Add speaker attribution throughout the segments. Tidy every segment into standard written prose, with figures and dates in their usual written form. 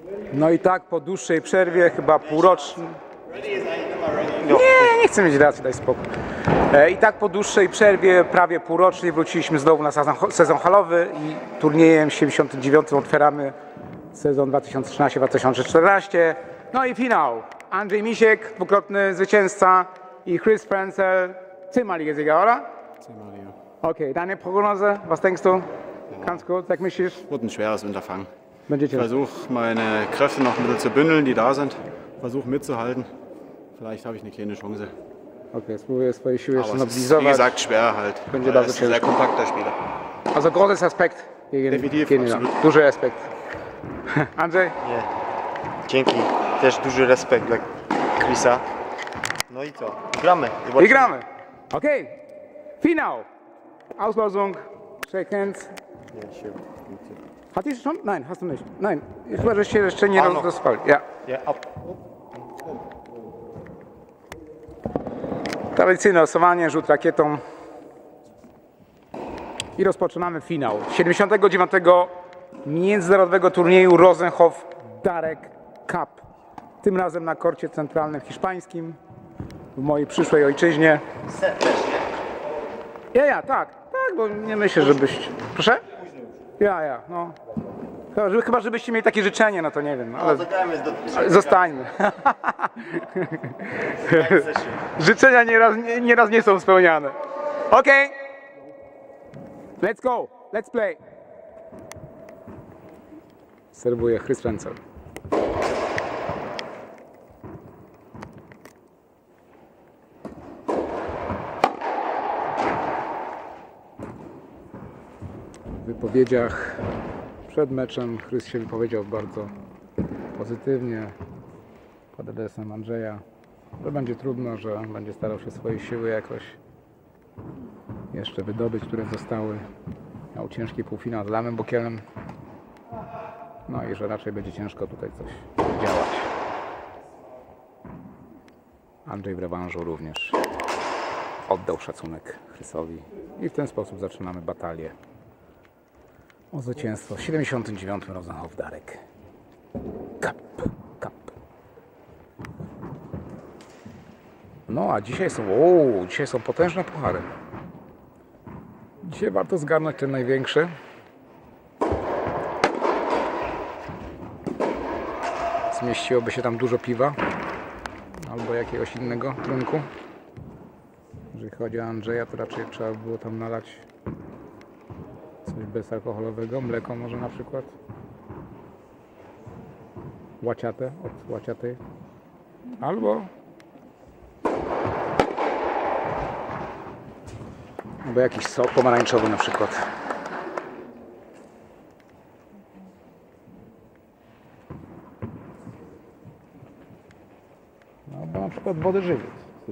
Speaker 1: No i tak po dłuższej przerwie, chyba półrocznej. Nie chcę mieć racji, daj spokój. I tak po dłuższej przerwie, prawie półrocznej, wróciliśmy znowu na sezon halowy i turniejem 79 otwieramy sezon 2013-2014. No i finał. Andrzej Misiek, dwukrotny zwycięzca i Chris Frenzel, zweimalige Sieger, oder?
Speaker 2: Zweimalige.
Speaker 1: Okay, deine Prognose, was denkst du? Ganz kurz, sag mich.
Speaker 2: Wird ein schweres Unterfangen.
Speaker 1: Będzie
Speaker 2: Ich
Speaker 1: ciężko.
Speaker 2: versuche meine Kräfte noch ein bisschen zu bündeln, die da sind. Versuche mitzuhalten. Vielleicht habe ich eine kleine Chance.
Speaker 1: Okay, spróbuję swoje siły jeszcze
Speaker 2: Aber es ist, wie
Speaker 1: mobilizować.
Speaker 2: gesagt, schwer halt.
Speaker 1: Będzie
Speaker 2: Weil
Speaker 1: bardzo
Speaker 2: es ist ein sehr
Speaker 1: ciężko.
Speaker 2: kompakter Spieler.
Speaker 1: Also großes Respekt gegen
Speaker 2: Definitiv,
Speaker 1: ihn.
Speaker 2: absolut.
Speaker 1: Duży respekt. Andrzej?
Speaker 3: Nie. Dzięki. Też duży respekt dla Chrisa. No i co? Gramy.
Speaker 1: I gramy. Okay. Finał. Auslosung. Shake hands. Hattest du schon? Nein, hast du nicht. Nein, chyba, że się jeszcze nie
Speaker 3: noch.
Speaker 1: rozpali. Ja.
Speaker 3: Ja, ab.
Speaker 1: Tradycyjne losowanie, rzut rakietą. I rozpoczynamy finał 79. międzynarodowego turnieju Rosenhof Darek Cup. Tym razem na korcie centralnym hiszpańskim, w mojej przyszłej ojczyźnie. Ja, tak, bo nie myślę, żebyś... Proszę? Ja, no. Chyba, żebyście mieli takie życzenie, no to nie wiem. Ale zostańmy. Życzenia nieraz nie są spełniane. Okej. Let's go. Let's play. Serwuje Chris Frenzel. W wypowiedziach przed meczem Chris się wypowiedział bardzo pozytywnie pod adresem Andrzeja, że będzie trudno, że będzie starał się swoje siły jakoś jeszcze wydobyć, które zostały. Miał ciężki półfinał z Lamem Bokielem. No i że raczej będzie ciężko tutaj coś działać. Andrzej w rewanżu również oddał szacunek Chrisowi i w ten sposób zaczynamy batalię o zwycięstwo w 79. Rosenhof Darek Cup. No a dzisiaj są potężne puchary. Dzisiaj warto zgarnąć ten największy. Zmieściłoby się tam dużo piwa albo jakiegoś innego trunku. Jeżeli chodzi o Andrzeja, to raczej trzeba było tam nalać coś bezalkoholowego, mleko może na przykład. Łaciate, od łaciatej. Albo jakiś sok pomarańczowy na przykład. No bo na przykład wody żywiec.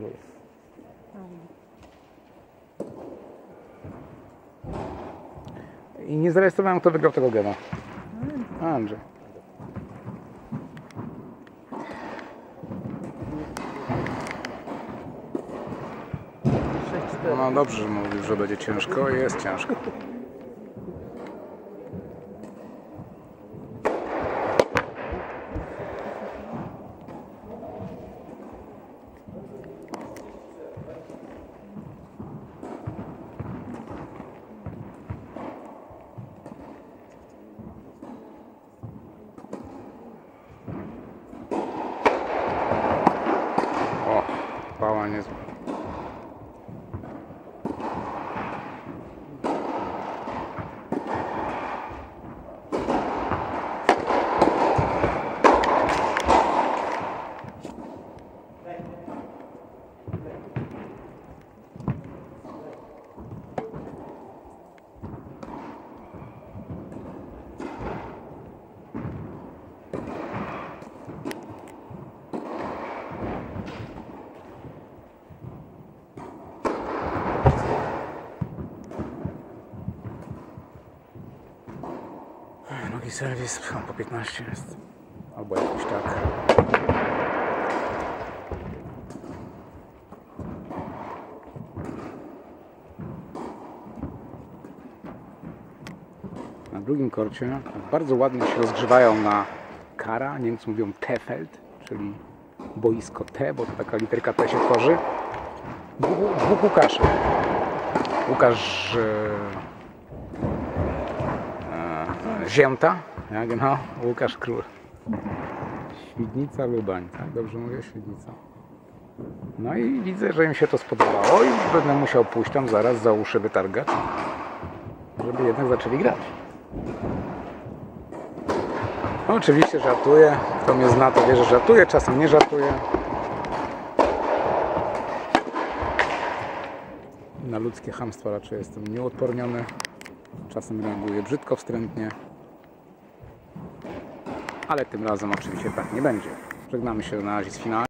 Speaker 1: I nie zarejestrowałem, kto wygrał tego gena. Andrzej. No dobrze, że mówił, że będzie ciężko. Jest ciężko. O, pała niezła. Nogi serwis po 15 jest. Albo jakoś tak. Na drugim korcie bardzo ładnie się rozgrzewają na Kara, Niemcy mówią T-Feld, czyli boisko T, bo to taka literka T się tworzy. Dwóch Łukaszy. Łukasz Zięta, ja, genau, Łukasz Król. Świdnica, Lubań, tak? Dobrze mówię? Świdnica. No i widzę, że im się to spodobało i będę musiał pójść tam zaraz za uszy wytargać, żeby jednak zaczęli grać. No, oczywiście żartuję. Kto mnie zna, to wie, że żartuję. Czasem nie żartuję. Na ludzkie chamstwo raczej jestem nieodporniony. Czasem reaguję brzydko, wstrętnie. Ale tym razem oczywiście tak nie będzie. Żegnamy się na razie z finałem.